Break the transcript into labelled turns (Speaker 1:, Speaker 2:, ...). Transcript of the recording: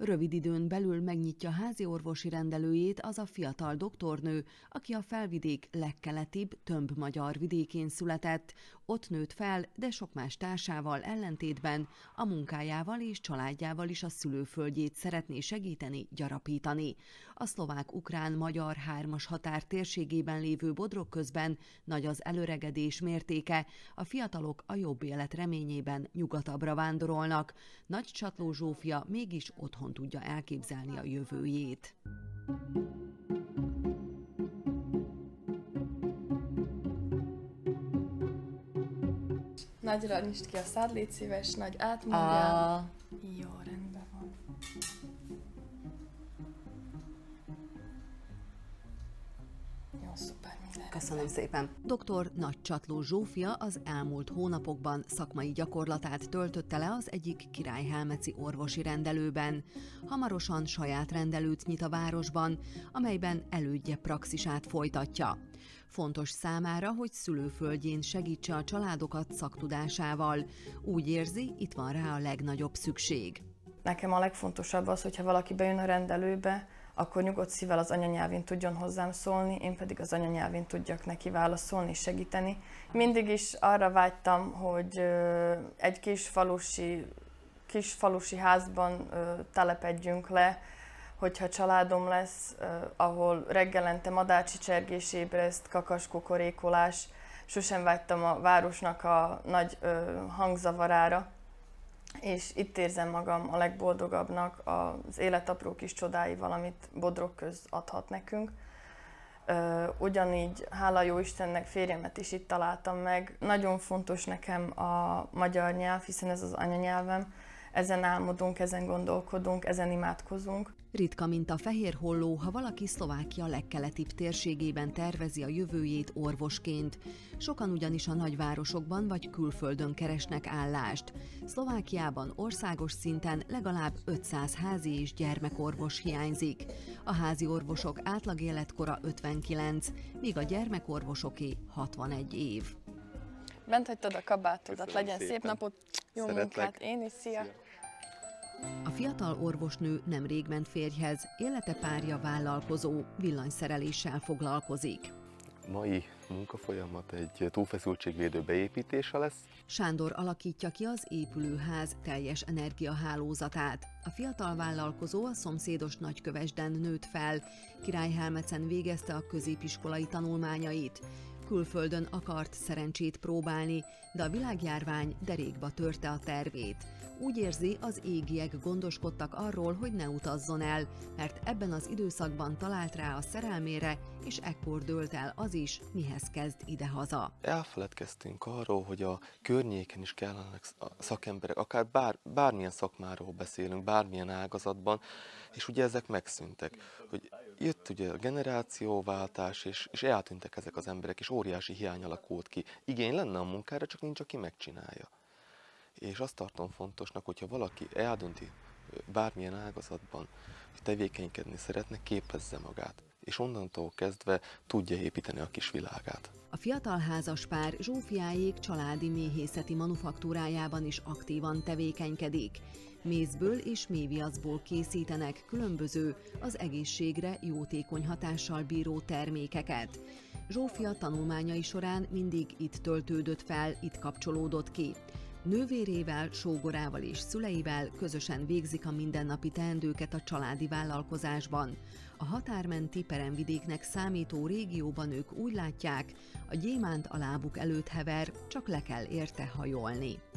Speaker 1: Rövid időn belül megnyitja házi orvosi rendelőjét az a fiatal doktornő, aki a Felvidék legkeletibb, tömbmagyar vidékén született, ott nőtt fel, de sok más társával ellentétben a munkájával és családjával is a szülőföldjét szeretné segíteni, gyarapítani. A szlovák-ukrán-magyar hármas határ térségében lévő Bodrog közben nagy az előregedés mértéke, a fiatalok a jobb élet reményében nyugatabbra vándorolnak. Nagycsatló Zsófia mégis otthon tudja elképzelni a jövőjét.
Speaker 2: Nagyra nyisd ki a szád, légy szíves, nagy átmondjál. Jó, rendben van. Jó, szuper, minden.
Speaker 1: Köszönöm szépen. Dr. Nagycsatló Zsófia az elmúlt hónapokban szakmai gyakorlatát töltötte le az egyik királyhelmeci orvosi rendelőben. Hamarosan saját rendelőt nyit a városban, amelyben elődje praxisát folytatja. Fontos számára, hogy szülőföldjén segítse a családokat szaktudásával. Úgy érzi, itt van rá a legnagyobb szükség.
Speaker 2: Nekem a legfontosabb az, hogyha valaki bejön a rendelőbe, akkor nyugodt szívvel az anyanyelvén tudjon hozzám szólni, én pedig az anyanyelvén tudjak neki válaszolni és segíteni. Mindig is arra vágytam, hogy egy kis falusi házban telepedjünk le, hogyha családom lesz, ahol reggelente madárcsicsergés ébreszt, kakas kukorékolás. Sosem vágytam a városnak a nagy hangzavarára, és itt érzem magam a legboldogabbnak az élet apró kis csodáival, amit Bodrog köz adhat nekünk. Ugyanígy, hála jó Istennek, férjemet is itt találtam meg. Nagyon fontos nekem a magyar nyelv, hiszen ez az anyanyelvem. Ezen álmodunk, ezen gondolkodunk, ezen imádkozunk.
Speaker 1: Ritka, mint a fehér holló, ha valaki Szlovákia legkeletibb térségében tervezi a jövőjét orvosként. Sokan ugyanis a nagyvárosokban vagy külföldön keresnek állást. Szlovákiában országos szinten legalább 500 házi és gyermekorvos hiányzik. A házi orvosok átlag életkora 59, míg a gyermekorvosoké 61 év.
Speaker 2: Bent hagytad a kabátodat, legyen szép napot, jó munkát, én is, szia!
Speaker 1: A fiatal orvosnő nemrég ment férjhez, élete párja vállalkozó, villanyszereléssel foglalkozik.
Speaker 3: Mai munkafolyamat egy túlfeszültségvédő beépítése lesz.
Speaker 1: Sándor alakítja ki az épülőház teljes energiahálózatát. A fiatal vállalkozó a szomszédos Nagykövesden nőtt fel, Királyhelmecen végezte a középiskolai tanulmányait. Külföldön akart szerencsét próbálni, de a világjárvány derékba törte a tervét. Úgy érzi, az égiek gondoskodtak arról, hogy ne utazzon el, mert ebben az időszakban talált rá a szerelmére, és ekkor dőlt el az is, mihez kezd idehaza.
Speaker 3: Elfeledkeztünk arról, hogy a környéken is kellenek szakemberek, akár bármilyen szakmáról beszélünk, bármilyen ágazatban, és ugye ezek megszűntek. Hogy jött ugye a generációváltás, és eltűntek ezek az emberek, és óriási hiány alakult ki. Igény lenne a munkára, csak nincs, aki megcsinálja. És azt tartom fontosnak, hogyha valaki eldönti bármilyen ágazatban, hogy tevékenykedni szeretne, képezze magát. És onnantól kezdve tudja építeni a kis világát.
Speaker 1: A fiatal házaspár Zsófiáék családi méhészeti manufaktúrájában is aktívan tevékenykedik. Mézből és méhviaszból készítenek különböző, az egészségre jótékony hatással bíró termékeket. Zsófia tanulmányai során mindig itt töltődött fel, itt kapcsolódott ki. Nővérével, sógorával és szüleivel közösen végzik a mindennapi teendőket a családi vállalkozásban. A határmenti peremvidéknek számító régióban ők úgy látják, a gyémánt a lábuk előtt hever, csak le kell érte hajolni.